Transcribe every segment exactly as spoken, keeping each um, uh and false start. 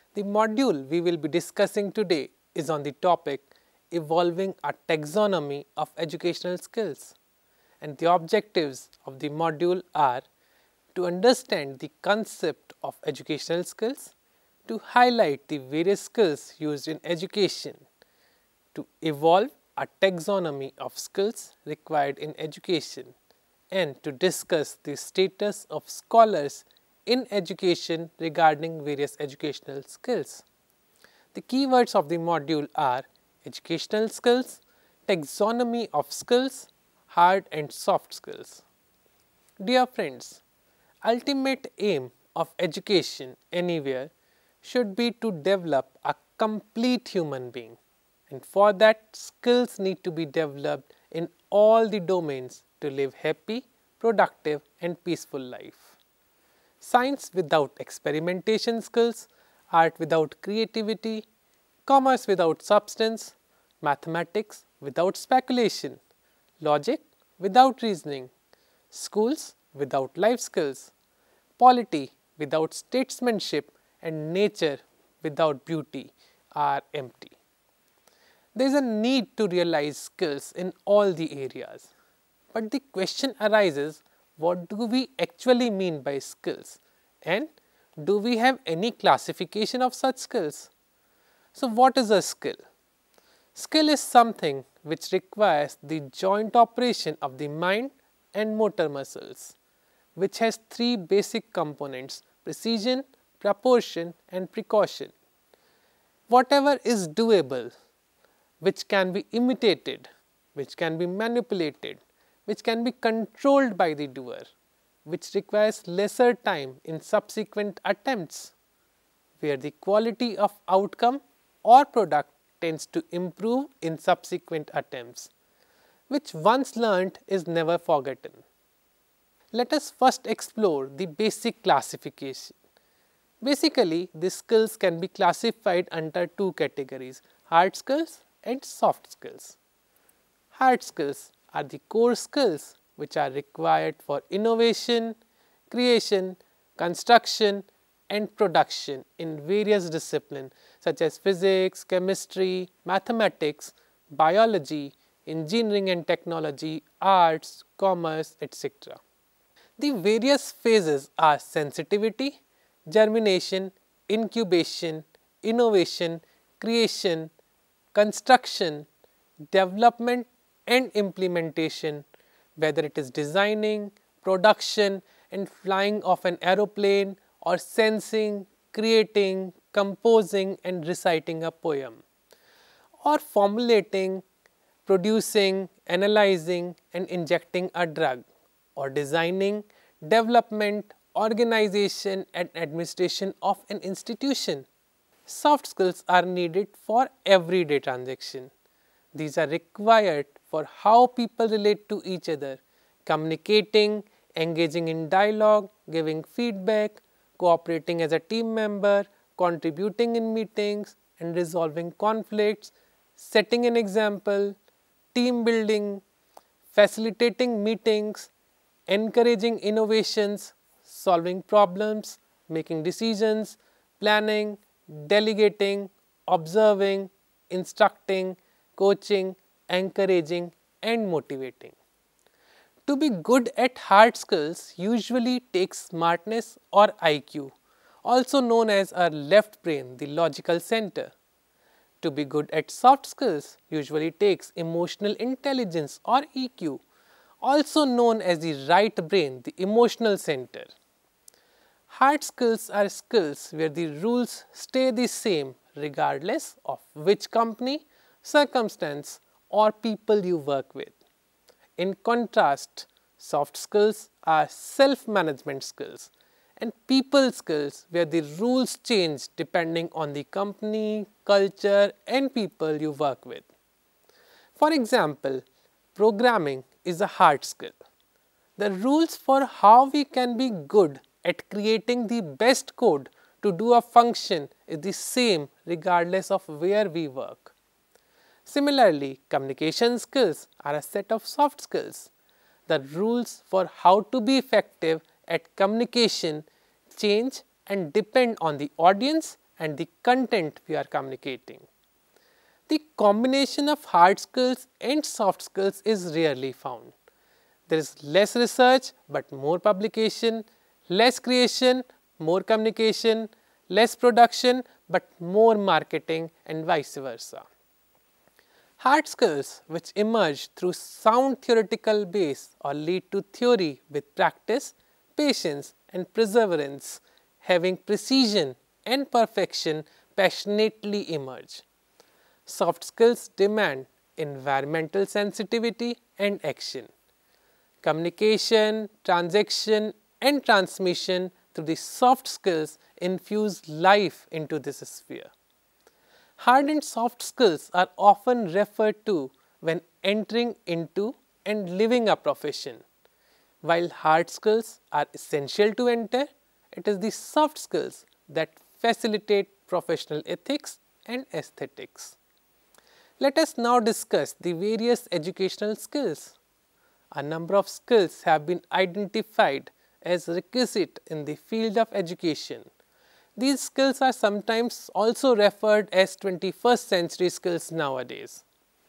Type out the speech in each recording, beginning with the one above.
The module we will be discussing today is on the topic Evolving a Taxonomy of Educational Skills, and the objectives of the module are to understand the concept of educational skills, to highlight the various skills used in education, to evolve a taxonomy of skills required in education, and to discuss the status of scholars in education regarding various educational skills. The keywords of the module are educational skills, taxonomy of skills, hard and soft skills. Dear friends, ultimate aim of education anywhere should be to develop a complete human being, and for that skills need to be developed in all the domains to live happy, productive and peaceful life. Science without experimentation skills, art without creativity, commerce without substance, mathematics without speculation, logic without reasoning, schools without life skills, polity without statesmanship and nature without beauty are empty. There is a need to realize skills in all the areas, but the question arises, what do we actually mean by skills, and do we have any classification of such skills? So, what is a skill? Skill is something which requires the joint operation of the mind and motor muscles, which has three basic components: precision, proportion and precaution. Whatever is doable, which can be imitated, which can be manipulated, which can be controlled by the doer, which requires lesser time in subsequent attempts, where the quality of outcome or product tends to improve in subsequent attempts, which once learnt is never forgotten. Let us first explore the basic classification. Basically, these skills can be classified under two categories: hard skills and soft skills. Hard skills are the core skills which are required for innovation, creation, construction and production in various disciplines such as physics, chemistry, mathematics, biology, engineering and technology, arts, commerce, et cetera. The various phases are sensitivity, germination, incubation, innovation, creation, construction, development and implementation, whether it is designing, production and flying of an aeroplane, or sensing, creating, composing and reciting a poem, or formulating, producing, analyzing and injecting a drug, or designing, development, organization and administration of an institution. Soft skills are needed for everyday transaction. These are required for how people relate to each other, communicating, engaging in dialogue, giving feedback, cooperating as a team member, contributing in meetings and resolving conflicts, setting an example, team building, facilitating meetings, encouraging innovations, solving problems, making decisions, planning, delegating, observing, instructing, coaching, encouraging and motivating. To be good at hard skills usually takes smartness or I Q, also known as our left brain, the logical center. To be good at soft skills usually takes emotional intelligence or E Q, also known as the right brain, the emotional center. Hard skills are skills where the rules stay the same regardless of which company, circumstance or people you work with. In contrast, soft skills are self-management skills and people skills where the rules change depending on the company, culture and people you work with. For example, programming is a hard skill. The rules for how we can be good at creating the best code to do a function is the same regardless of where we work. Similarly, communication skills are a set of soft skills. The rules for how to be effective at communication change and depend on the audience and the content we are communicating. The combination of hard skills and soft skills is rarely found. There is less research but more publication, less creation, more communication, less production but more marketing, and vice versa. Hard skills which emerge through sound theoretical base or lead to theory with practice, patience and perseverance, having precision and perfection passionately emerge. Soft skills demand environmental sensitivity and action. Communication, transaction and transmission through the soft skills infuse life into this sphere. Hard and soft skills are often referred to when entering into and living a profession. While hard skills are essential to enter, it is the soft skills that facilitate professional ethics and aesthetics. Let us now discuss the various educational skills. A number of skills have been identified as requisite in the field of education. These skills are sometimes also referred as twenty-first century skills nowadays.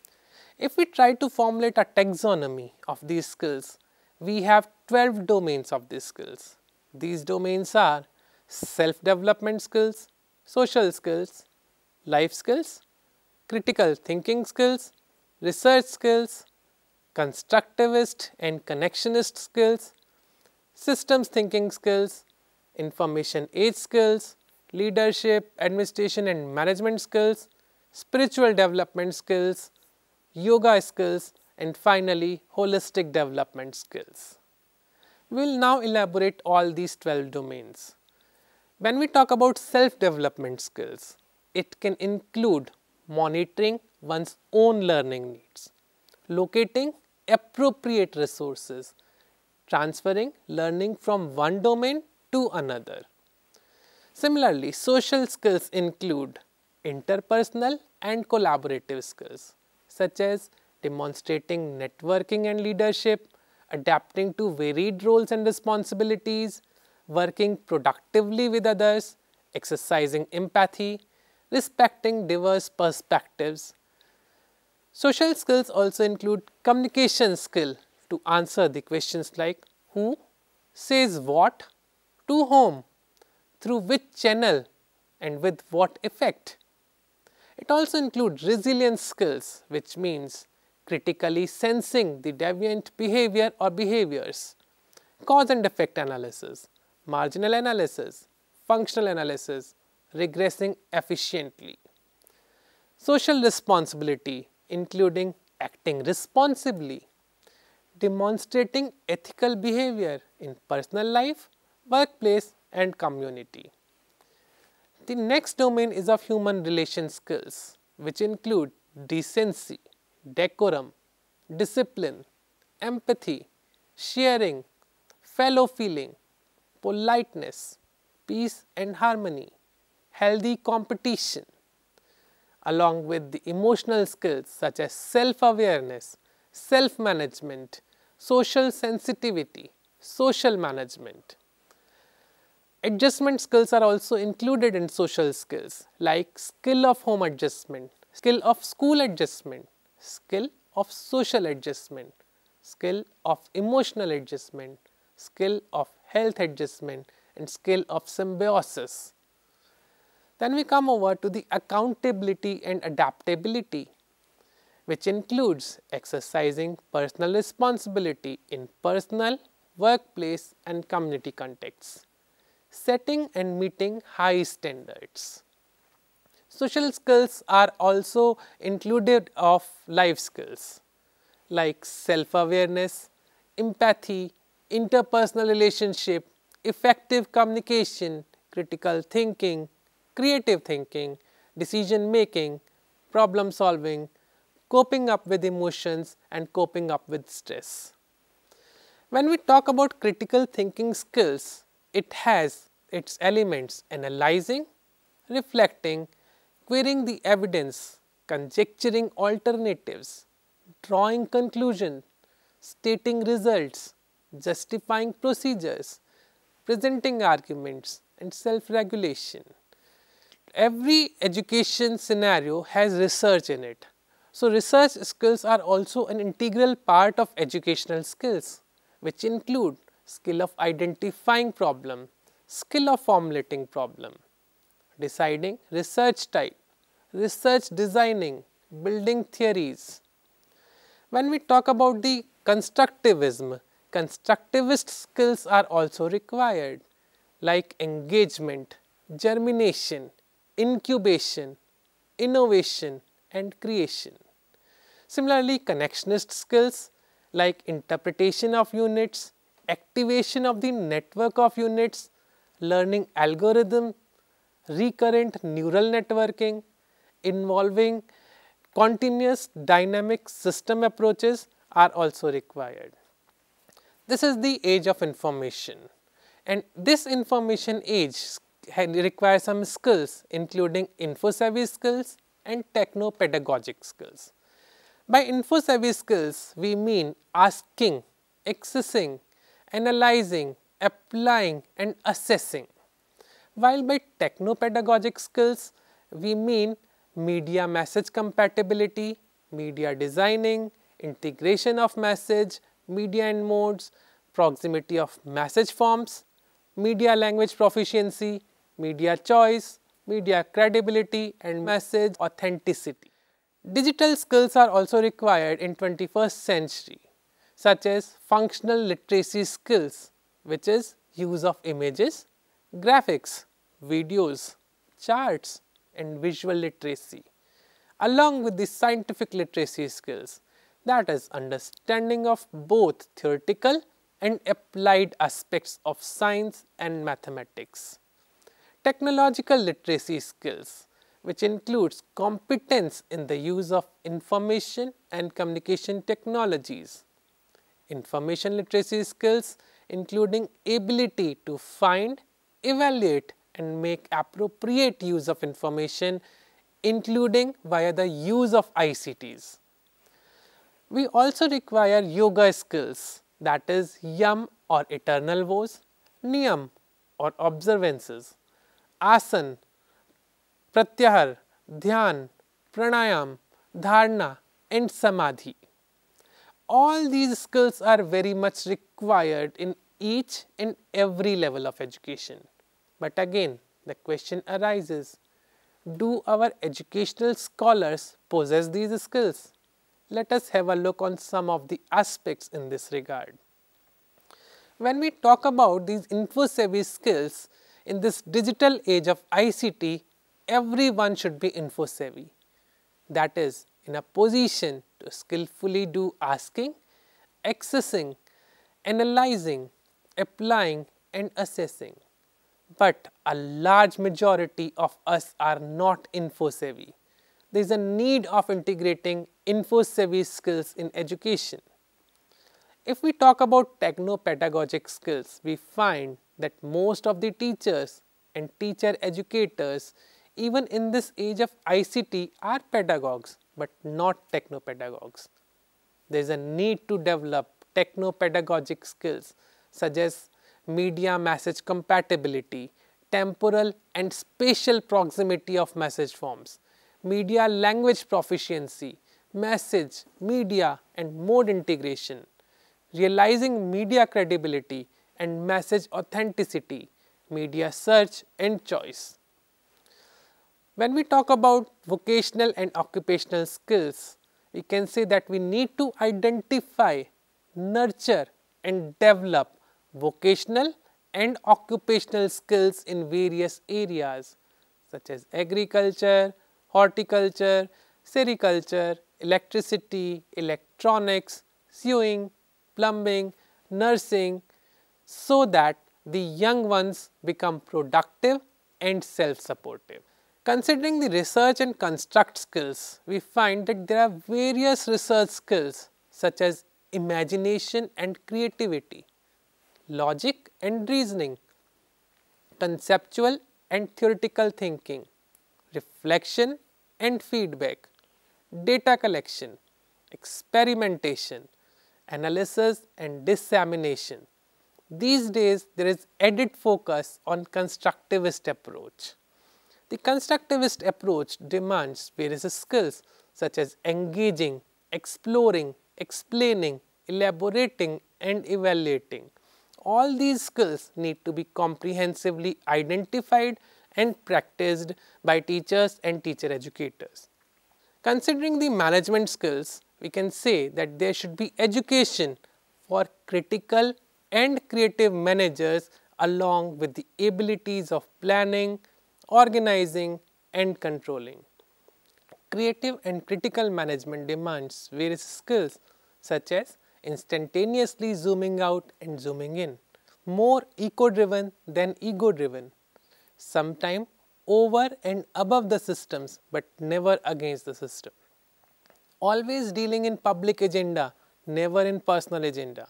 If we try to formulate a taxonomy of these skills, we have twelve domains of these skills. These domains are self-development skills, social skills, life skills, critical thinking skills, research skills, constructivist and connectionist skills, systems thinking skills, information age skills, leadership, administration and management skills, spiritual development skills, yoga skills, and finally holistic development skills. We will now elaborate all these twelve domains. When we talk about self-development skills, it can include monitoring one's own learning needs, locating appropriate resources, transferring learning from one domain to another. Similarly, social skills include interpersonal and collaborative skills such as demonstrating networking and leadership, adapting to varied roles and responsibilities, working productively with others, exercising empathy, respecting diverse perspectives. Social skills also include communication skill to answer the questions like who, says what, to whom, through which channel and with what effect. It also includes resilience skills, which means critically sensing the deviant behavior or behaviors, cause and effect analysis, marginal analysis, functional analysis, regressing efficiently. Social responsibility including acting responsibly, demonstrating ethical behavior in personal life, workplace and community. The next domain is of human relation skills, which include decency, decorum, discipline, empathy, sharing, fellow feeling, politeness, peace and harmony, healthy competition, along with the emotional skills such as self-awareness, self-management, social sensitivity, social management. Adjustment skills are also included in social skills like skill of home adjustment, skill of school adjustment, skill of social adjustment, skill of emotional adjustment, skill of health adjustment and skill of symbiosis. Then we come over to the accountability and adaptability, which includes exercising personal responsibility in personal, workplace and community contexts, setting and meeting high standards. Social skills are also included of life skills like self-awareness, empathy, interpersonal relationship, effective communication, critical thinking, creative thinking, decision making, problem solving, coping up with emotions and coping up with stress. When we talk about critical thinking skills, it has its elements analyzing, reflecting, querying the evidence, conjecturing alternatives, drawing conclusions, stating results, justifying procedures, presenting arguments and self-regulation. Every education scenario has research in it. So, research skills are also an integral part of educational skills, which include skill of identifying problem, skill of formulating problem, deciding research type, research designing, building theories. When we talk about the constructivism, constructivist skills are also required, like engagement, germination, incubation, innovation and creation. Similarly, connectionist skills like interpretation of units, activation of the network of units, learning algorithm, recurrent neural networking, involving continuous dynamic system approaches are also required. This is the age of information, and this information age requires some skills including info-savvy skills and techno-pedagogic skills. By info-savvy skills, we mean asking, accessing, analyzing, applying and assessing. While by techno-pedagogic skills, we mean media message compatibility, media designing, integration of message, media and modes, proximity of message forms, media language proficiency, media choice, media credibility and message authenticity. Digital skills are also required in twenty-first century, such as functional literacy skills, which is use of images, graphics, videos, charts and visual literacy, along with the scientific literacy skills, that is understanding of both theoretical and applied aspects of science and mathematics. Technological literacy skills, which includes competence in the use of information and communication technologies. Information literacy skills including ability to find, evaluate and make appropriate use of information, including via the use of I C Ts. We also require yoga skills, that is yam or eternal vows, niyam or observances, asan, pratyahar, dhyan, pranayam, dharana and samadhi. All these skills are very much required in each and every level of education. But again, the question arises, do our educational scholars possess these skills? Let us have a look on some of the aspects in this regard. When we talk about these info-savvy skills, in this digital age of I C T, everyone should be info-savvy. That is, in a position to skillfully do asking, accessing, analyzing, applying and assessing. But a large majority of us are not info-savvy. There is a need of integrating info-savvy skills in education. If we talk about techno-pedagogic skills, we find that most of the teachers and teacher educators, even in this age of I C T, are pedagogues but not techno-pedagogues. There is a need to develop techno-pedagogic skills such as media message compatibility, temporal and spatial proximity of message forms, media language proficiency, message, media and mode integration, realizing media credibility and message authenticity, media search and choice. When we talk about vocational and occupational skills, we can say that we need to identify, nurture and develop vocational and occupational skills in various areas such as agriculture, horticulture, sericulture, electricity, electronics, sewing, plumbing, nursing, so that the young ones become productive and self-supportive. Considering the research and construct skills, we find that there are various research skills such as imagination and creativity, logic and reasoning, conceptual and theoretical thinking, reflection and feedback, data collection, experimentation, analysis and dissemination. These days, there is added focus on constructivist approach. The constructivist approach demands various skills such as engaging, exploring, explaining, elaborating and evaluating. All these skills need to be comprehensively identified and practiced by teachers and teacher educators. Considering the management skills, we can say that there should be education for critical and creative managers along with the abilities of planning, organizing and controlling. Creative and critical management demands various skills such as instantaneously zooming out and zooming in, more eco-driven than ego-driven, sometimes over and above the systems but never against the system. Always dealing in public agenda, never in personal agenda.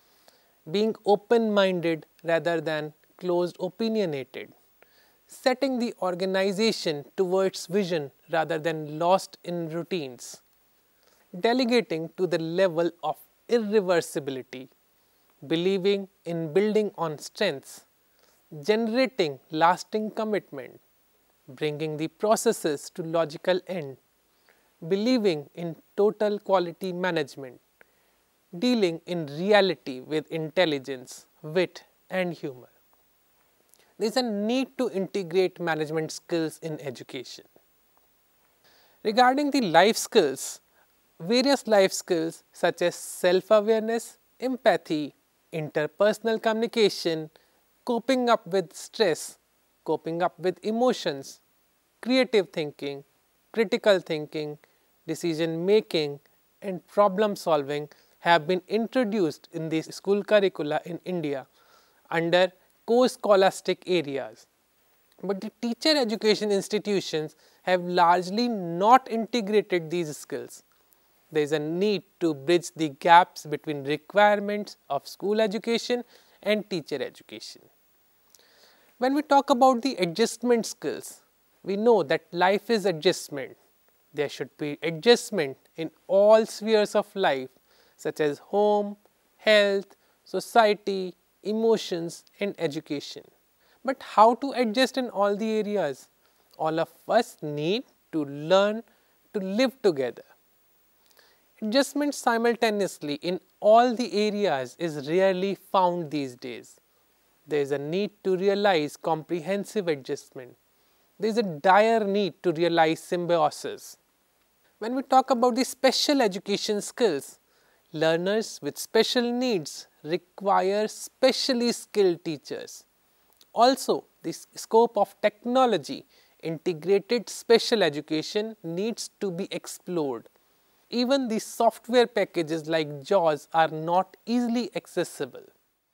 Being open-minded rather than closed opinionated. Setting the organization towards vision rather than lost in routines. Delegating to the level of irreversibility. Believing in building on strengths. Generating lasting commitment. Bringing the processes to logical end. Believing in total quality management. Dealing in reality with intelligence, wit and humor. There is a need to integrate management skills in education. Regarding the life skills, various life skills such as self-awareness, empathy, interpersonal communication, coping up with stress, coping up with emotions, creative thinking, critical thinking, decision making and problem solving have been introduced in the school curricula in India under core scholastic areas. But the teacher education institutions have largely not integrated these skills. There is a need to bridge the gaps between requirements of school education and teacher education. When we talk about the adjustment skills, we know that life is adjustment. There should be adjustment in all spheres of life such as home, health, society, emotions and education. But how to adjust in all the areas? All of us need to learn to live together. Adjustment simultaneously in all the areas is rarely found these days. There is a need to realize comprehensive adjustment. There is a dire need to realize symbiosis. When we talk about the special education skills, learners with special needs require specially skilled teachers. Also, the scope of technology, integrated special education needs to be explored. Even the software packages like JAWS are not easily accessible.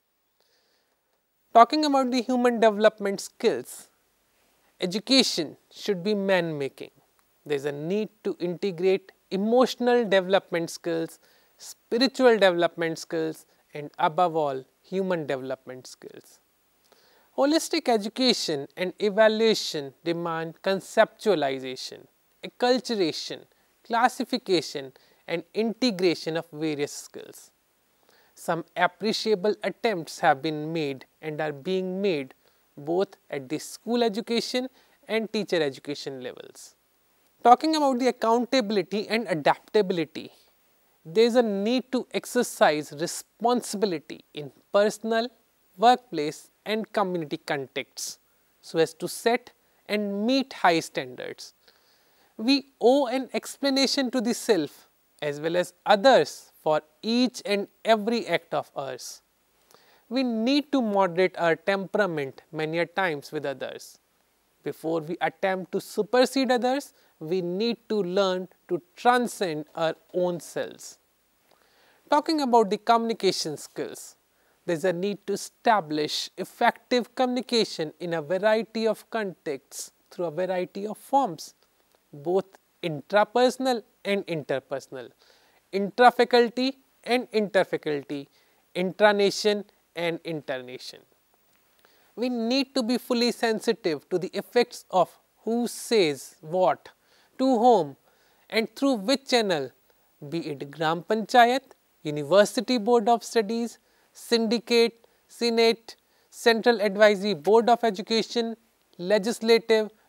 Talking about the human development skills, education should be man-making. There is a need to integrate emotional development skills, spiritual development skills and above all human development skills. Holistic education and evaluation demand conceptualization, acculturation, classification and integration of various skills. Some appreciable attempts have been made and are being made both at the school education and teacher education levels. Talking about the accountability and adaptability, there is a need to exercise responsibility in personal, workplace and community contexts so as to set and meet high standards. We owe an explanation to the self as well as others for each and every act of ours. We need to moderate our temperament many a times with others. Before we attempt to supersede others, we need to learn to transcend our own selves. Talking about the communication skills, there is a need to establish effective communication in a variety of contexts through a variety of forms, both intrapersonal and interpersonal, intrafaculty and interfaculty, intranation and internation. We need to be fully sensitive to the effects of who says what, to whom and through which channel, be it Gram Panchayat, University Board of Studies, Syndicate, Senate, Central Advisory Board of Education, Legislative,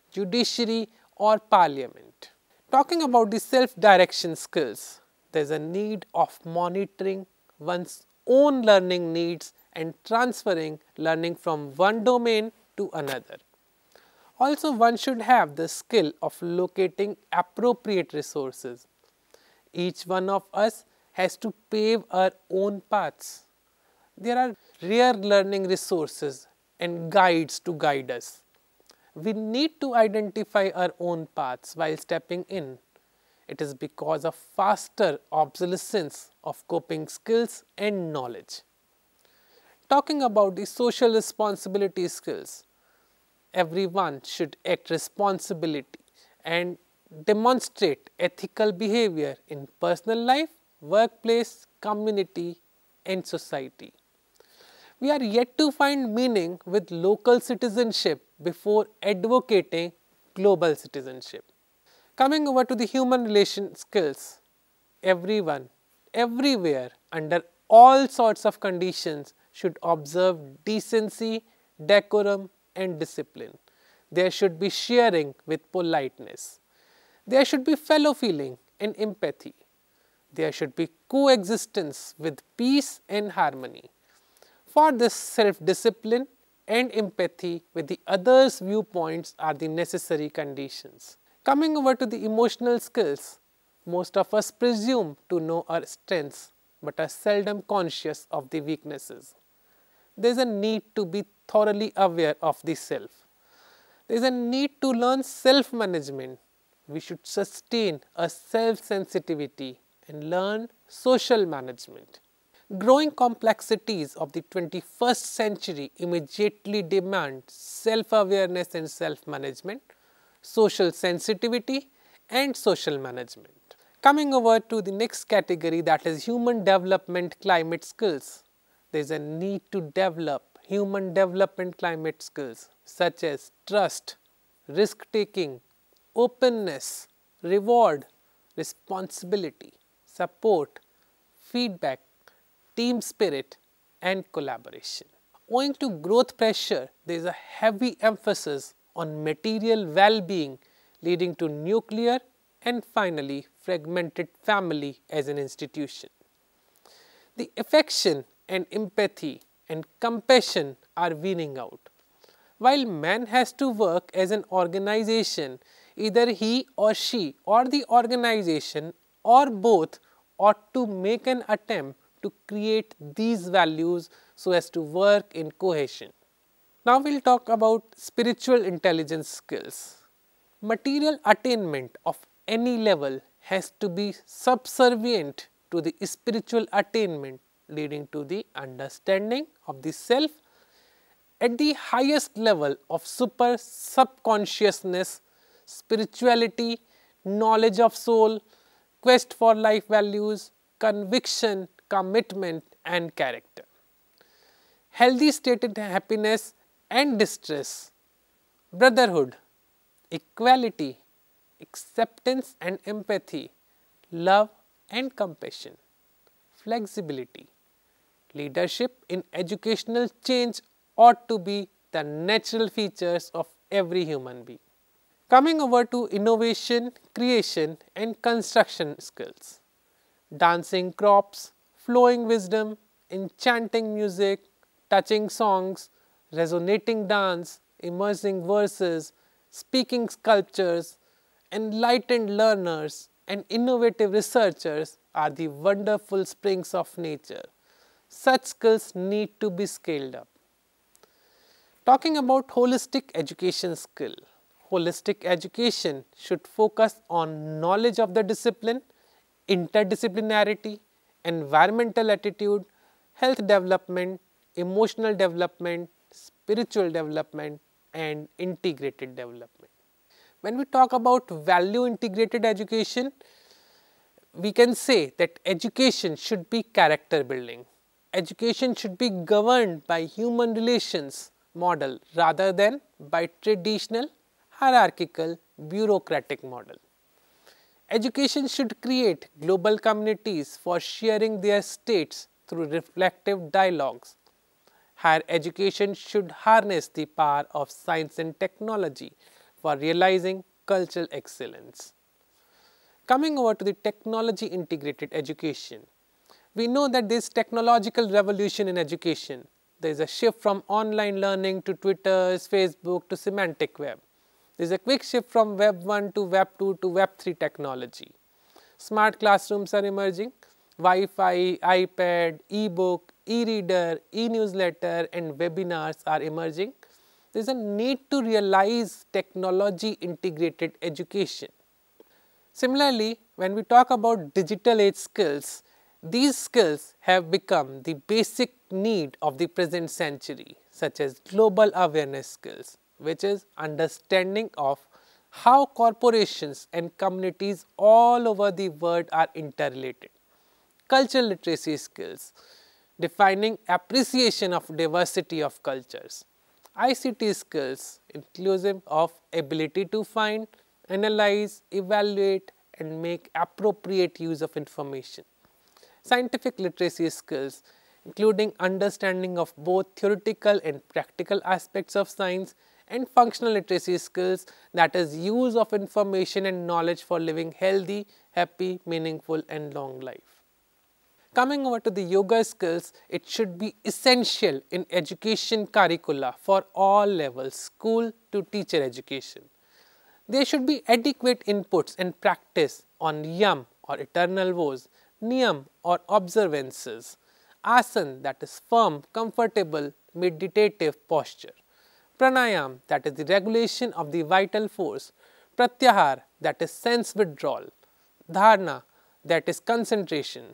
judiciary or parliament. Talking about the self-direction skills, there is a need of monitoring one's own learning needs and transferring learning from one domain to another. Also, one should have the skill of locating appropriate resources. Each one of us has to pave our own paths. There are rare learning resources and guides to guide us. We need to identify our own paths while stepping in. It is because of faster obsolescence of coping skills and knowledge. Talking about the social responsibility skills, everyone should act responsibility and demonstrate ethical behavior in personal life, workplace, community and society. We are yet to find meaning with local citizenship before advocating global citizenship. Coming over to the human relation skills, everyone, everywhere, under all sorts of conditions should observe decency, decorum and discipline. There should be sharing with politeness. There should be fellow feeling and empathy. There should be coexistence with peace and harmony. For this, self-discipline and empathy with the others' viewpoints are the necessary conditions. Coming over to the emotional skills, most of us presume to know our strengths but are seldom conscious of the weaknesses. There is a need to be thoroughly aware of the self. There is a need to learn self-management. We should sustain a self-sensitivity and learn social management. Growing complexities of the twenty-first century immediately demand self-awareness and self-management, social sensitivity and social management. Coming over to the next category, that is human development climate skills. There is a need to develop human development climate skills such as trust, risk-taking, openness, reward, responsibility, support, feedback, team spirit and collaboration. Owing to growth pressure, there is a heavy emphasis on material well-being, leading to nuclear and finally fragmented family as an institution. The affection and empathy and compassion are weaning out. While man has to work as an organization, either he or she or the organization or both ought to make an attempt to create these values so as to work in cohesion. Now we will talk about spiritual intelligence skills. Material attainment of any level has to be subservient to the spiritual attainment, leading to the understanding of the self at the highest level of super subconsciousness, spirituality, knowledge of soul, quest for life values, conviction, commitment and character. Healthy stated happiness and distress, brotherhood, equality, acceptance and empathy, love and compassion, flexibility. Leadership in educational change ought to be the natural features of every human being. Coming over to innovation, creation and construction skills. Dancing crops, flowing wisdom, enchanting music, touching songs, resonating dance, immersing verses, speaking sculptures, enlightened learners and innovative researchers are the wonderful springs of nature. Such skills need to be scaled up. Talking about holistic education skill. Holistic education should focus on knowledge of the discipline, interdisciplinarity, environmental attitude, health development, emotional development, spiritual development and integrated development. When we talk about value integrated education, we can say that education should be character building. Education should be governed by human relations model rather than by traditional hierarchical bureaucratic model. Education should create global communities for sharing their states through reflective dialogues. Higher education should harness the power of science and technology for realizing cultural excellence. Coming over to the technology integrated education, we know that this technological revolution in education, there is a shift from online learning to Twitter, Facebook to semantic web. There is a quick shift from Web one to Web two to Web three technology. Smart classrooms are emerging, Wi-Fi, iPad, e-book, e-reader, e-newsletter and webinars are emerging. There is a need to realize technology integrated education. Similarly, when we talk about digital age skills, these skills have become the basic need of the present century, such as global awareness skills, which is understanding of how corporations and communities all over the world are interrelated. Cultural literacy skills, defining appreciation of diversity of cultures. I C T skills, inclusive of ability to find, analyze, evaluate and make appropriate use of information. Scientific literacy skills, including understanding of both theoretical and practical aspects of science, and functional literacy skills, that is use of information and knowledge for living healthy, happy, meaningful and long life. Coming over to the yoga skills, it should be essential in education curricula for all levels, school to teacher education. There should be adequate inputs and practice on yam or eternal vows, niyam or observances, asan that is firm, comfortable, meditative posture, pranayam that is the regulation of the vital force, pratyahar that is sense withdrawal, dharana that is concentration,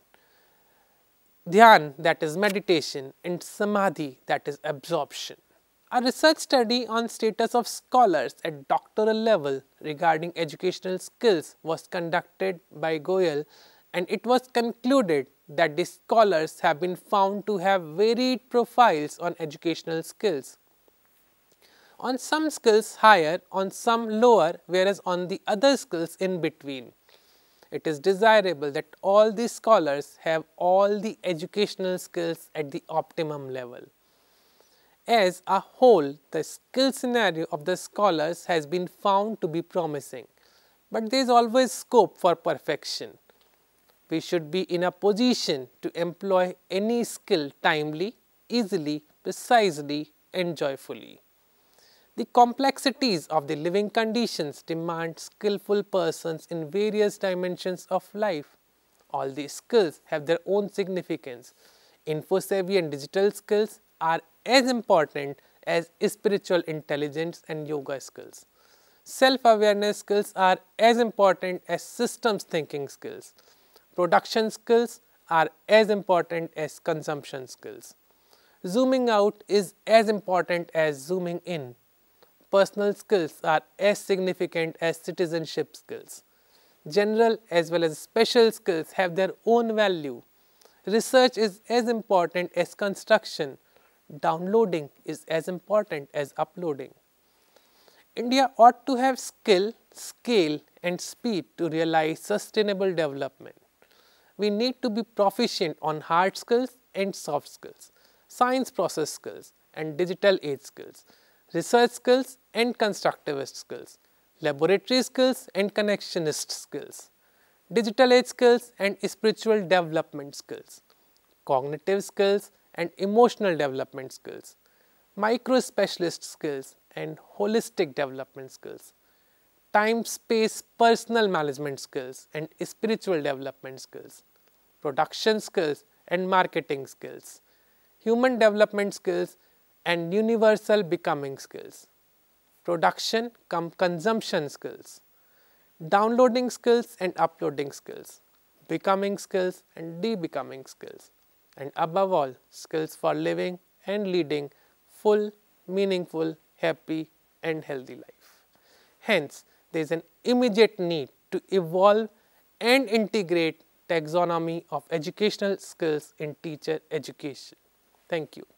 dhyan that is meditation and samadhi that is absorption. A research study on status of scholars at doctoral level regarding educational skills was conducted by Goyal, and it was concluded that the scholars have been found to have varied profiles on educational skills. On some skills higher, on some lower, whereas on the other skills in between. It is desirable that all the scholars have all the educational skills at the optimum level. As a whole, the skill scenario of the scholars has been found to be promising, but there is always scope for perfection. We should be in a position to employ any skill timely, easily, precisely and joyfully. The complexities of the living conditions demand skillful persons in various dimensions of life. All these skills have their own significance. Info-savvy and digital skills are as important as spiritual intelligence and yoga skills. Self-awareness skills are as important as systems thinking skills. Production skills are as important as consumption skills. Zooming out is as important as zooming in. Personal skills are as significant as citizenship skills. General as well as special skills have their own value. Research is as important as construction. Downloading is as important as uploading. India ought to have skill, scale and speed to realize sustainable development. We need to be proficient on hard skills and soft skills, science process skills and digital age skills, research skills and constructivist skills, laboratory skills and connectionist skills, digital age skills and spiritual development skills, cognitive skills and emotional development skills, micro-specialist skills and holistic development skills, time-space personal management skills and spiritual development skills, production skills and marketing skills, human development skills and universal becoming skills, production cum consumption skills, downloading skills and uploading skills, becoming skills and de-becoming skills, and above all, skills for living and leading full, meaningful, happy and healthy life. Hence, there is an immediate need to evolve and integrate taxonomy of educational skills in teacher education. Thank you.